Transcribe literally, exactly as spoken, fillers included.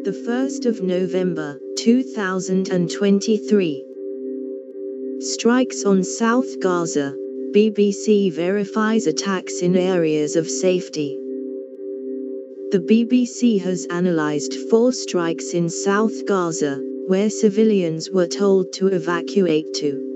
the first of November, two thousand twenty-three. Strikes on South Gaza. B B C verifies attacks in areas of safety. The B B C has analysed four strikes in South Gaza, where civilians were told to evacuate to.